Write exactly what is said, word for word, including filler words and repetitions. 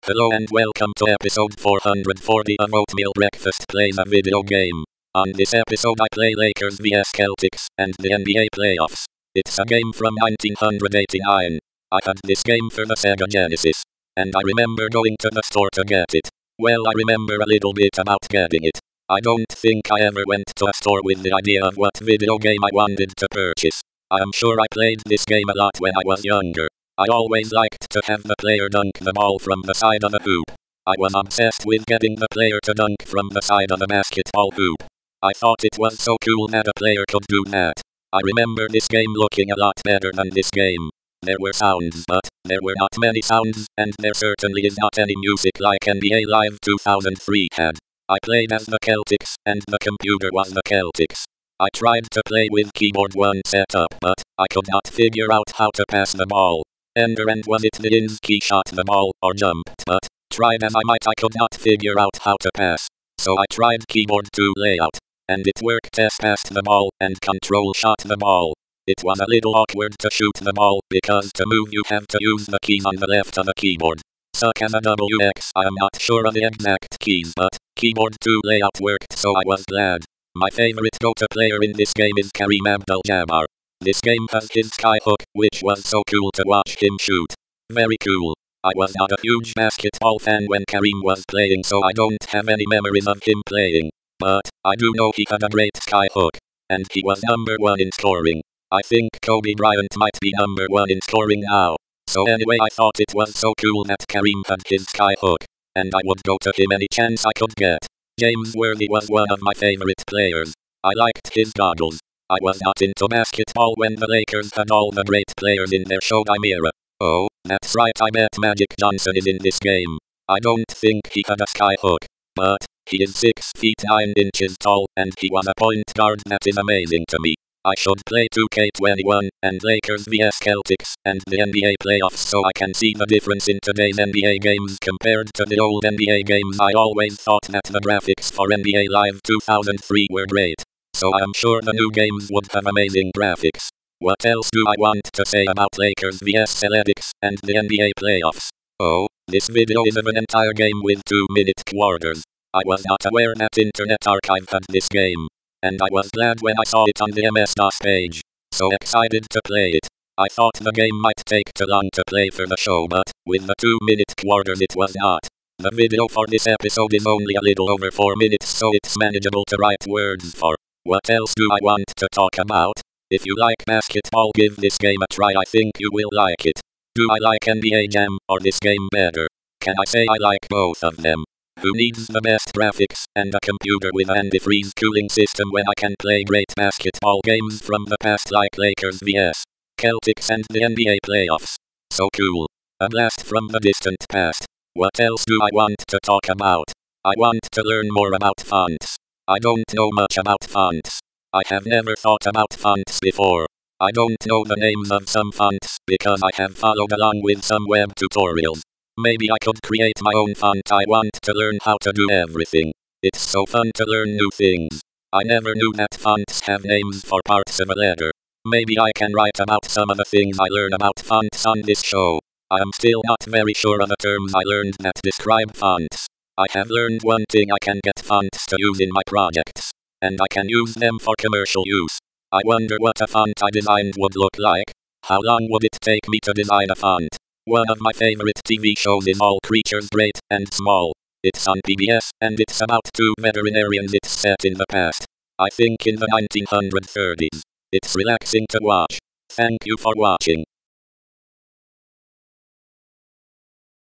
Hello and welcome to episode four hundred forty of Oatmeal Breakfast Plays a Video Game. On this episode I play Lakers vs Celtics and the N B A playoffs. It's a game from nineteen eighty-nine. I had this game for the Sega Genesis, and I remember going to the store to get it. Well, I remember a little bit about getting it. I don't think I ever went to a store with the idea of what video game I wanted to purchase. I am sure I played this game a lot when I was younger. I always liked to have the player dunk the ball from the side of the hoop. I was obsessed with getting the player to dunk from the side of the basketball hoop. I thought it was so cool that a player could do that. I remember this game looking a lot better than this game. There were sounds, but there were not many sounds, and there certainly is not any music like N B A Live two thousand three had. I played as the Celtics, and the computer was the Celtics. I tried to play with keyboard one setup, but I could not figure out how to pass the ball. Ender and was it the ins key shot the ball or jumped, but tried as I might I could not figure out how to pass. So I tried keyboard two layout, and it worked. Test passed the ball and control shot the ball. It was a little awkward to shoot the ball because to move you have to use the keys on the left of the keyboard. Suck as a W X. I am not sure of the exact keys, but keyboard two layout worked, so I was glad. My favorite go-to player in this game is Kareem Abdul-Jabbar. This game has his skyhook, which was so cool to watch him shoot. Very cool. I was not a huge basketball fan when Kareem was playing, so I don't have any memories of him playing. But I do know he had a great skyhook, and he was number one in scoring. I think Kobe Bryant might be number one in scoring now. So anyway, I thought it was so cool that Kareem had his skyhook, and I would go to him any chance I could get. James Worthy was one of my favorite players. I liked his goggles. I was not into basketball when the Lakers had all the great players in their showtime era. Oh, that's right, I bet Magic Johnson is in this game. I don't think he had a skyhook, but he is six feet nine inches tall, and he was a point guard. That is amazing to me. I should play two K twenty-one, and Lakers vs Celtics, and the N B A playoffs so I can see the difference in today's N B A games compared to the old N B A games. I always thought that the graphics for N B A Live two thousand three were great, so I'm sure the new games would have amazing graphics. What else do I want to say about Lakers vs Celtics and the N B A playoffs? Oh, this video is of an entire game with two minute quarters. I was not aware that Internet Archive had this game, and I was glad when I saw it on the M S DOS page. So excited to play it. I thought the game might take too long to play for the show, but with the two minute quarters it was not. The video for this episode is only a little over four minutes, so it's manageable to write words for. What else do I want to talk about? If you like basketball, give this game a try. I think you will like it. Do I like N B A Jam or this game better? Can I say I like both of them? Who needs the best graphics and a computer with an antifreeze cooling system when I can play great basketball games from the past like Lakers vs Celtics and the N B A playoffs? So cool. A blast from the distant past. What else do I want to talk about? I want to learn more about fonts. I don't know much about fonts. I have never thought about fonts before. I don't know the names of some fonts because I have followed along with some web tutorials. Maybe I could create my own font. I want to learn how to do everything. It's so fun to learn new things. I never knew that fonts have names for parts of a letter. Maybe I can write about some of the things I learn about fonts on this show. I am still not very sure of the terms I learned that describe fonts. I have learned one thing: I can get fonts to use in my projects, and I can use them for commercial use. I wonder what a font I designed would look like. How long would it take me to design a font? One of my favorite T V shows is All Creatures Great and Small. It's on P B S, and it's about two veterinarians. It's set in the past. I think in the nineteen thirties. It's relaxing to watch. Thank you for watching.